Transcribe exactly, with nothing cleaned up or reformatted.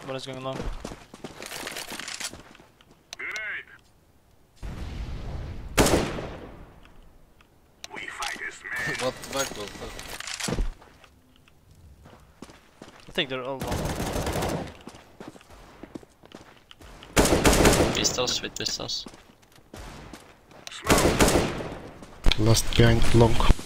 Somebody's going long. What the fuck was that? I think they're all long. Pistols with pistols. Last gang long.